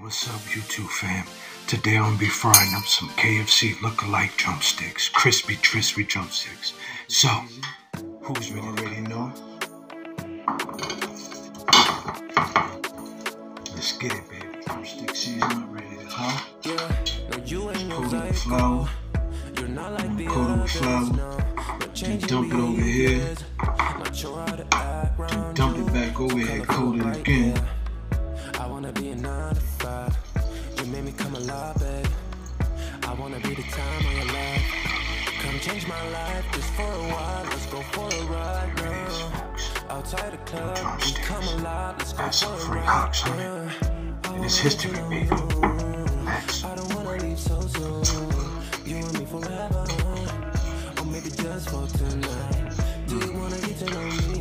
What's up, YouTube fam? Today I'm gonna be frying up some KFC lookalike drumsticks, crispy drumsticks. So, who's ready? Already know? Let's get it, baby. Drumstick season ready to hot. Coat it with flour. Coat it with flour. Then dump it over here. Then dump it back over here. Coat it again. I wanna be a 9 to 5. You made me come alive, babe. I wanna be the time of your life. Come change my life just for a while. Let's go for a ride now. Outside the club, we come alive. Let's go for a ride now. And it's history, baby. Max. I don't wanna leave so soon. You and me forever. Or maybe just for tonight. Do you wanna get to know me?